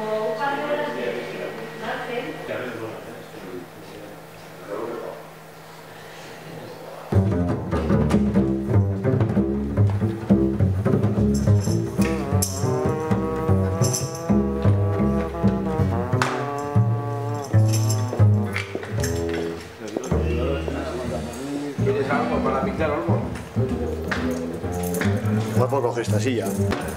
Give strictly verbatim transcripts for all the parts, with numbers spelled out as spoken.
¿Quieres algo para pintar algo? No puedo coger esta silla.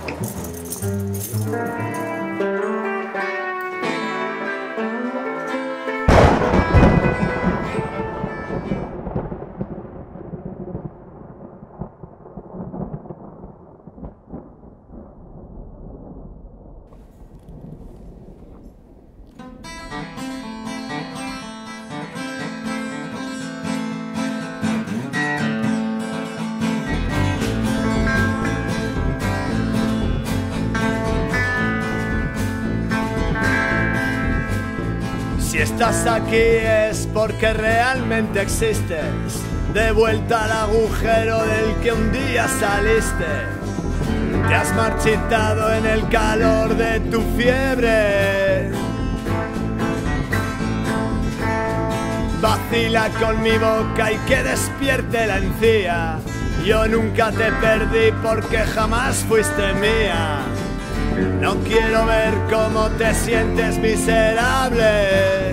Si estás aquí es porque realmente existes, de vuelta al agujero del que un día saliste. Te has marchitado en el calor de tu fiebre. Vacila con mi boca y que despierte la encía. Yo nunca te perdí porque jamás fuiste mía. No quiero ver cómo te sientes miserable.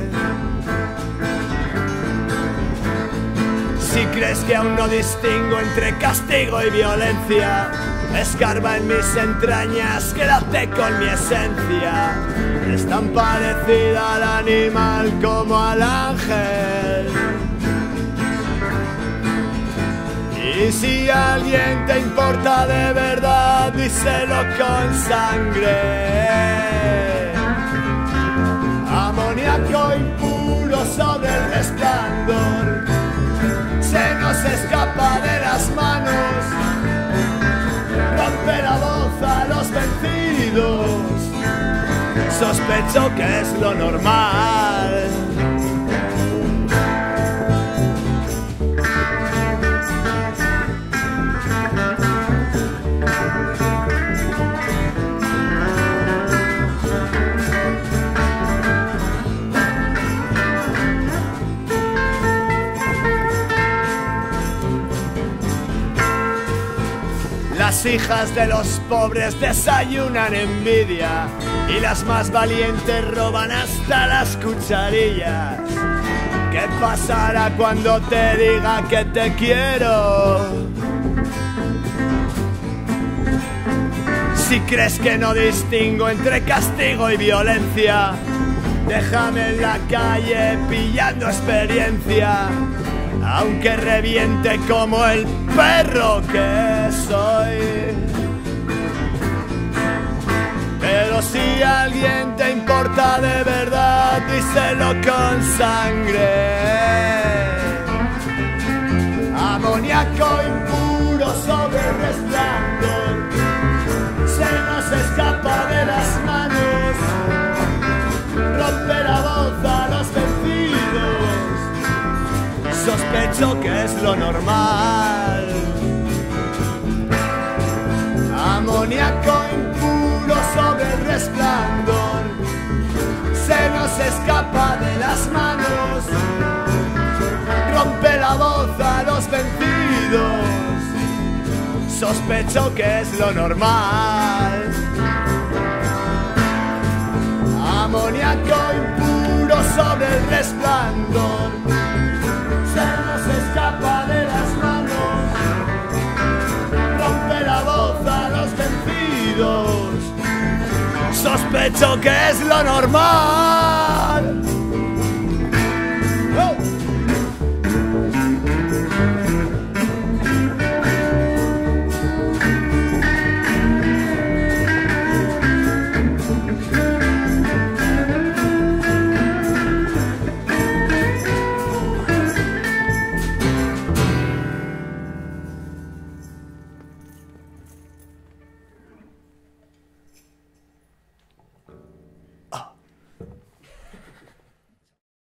Si crees que aún no distingo entre castigo y violencia, escarba en mis entrañas, quédate con mi esencia. Es tan parecida al animal como al ángel. Y si alguien te importa de verdad, díselo con sangre. Amoníaco impuro sobre el resplandor, se nos escapa de las manos, rompe la voz a los vencidos. Sospecho que es lo normal. Las hijas de los pobres desayunan envidia y las más valientes roban hasta las cucharillas. ¿Qué pasará cuando te diga que te quiero? Si crees que no distingo entre castigo y violencia, déjame en la calle pillando experiencia, aunque reviente como el perro que soy. Pero si alguien te importa de verdad, díselo con sangre. Amoníaco impuro sobre el resplandor, se nos escapa de las manos, rompe la voz a los vencidos. Sospecho que es lo normal. Amoníaco impuro sobre el resplandor, se nos escapa de las manos, rompe la voz a los vencidos. Sospecho que es lo normal. Amoníaco impuro sobre el resplandor, se nos escapa de las manos, rompe la voz a los vencidos. Sospecho que es lo normal.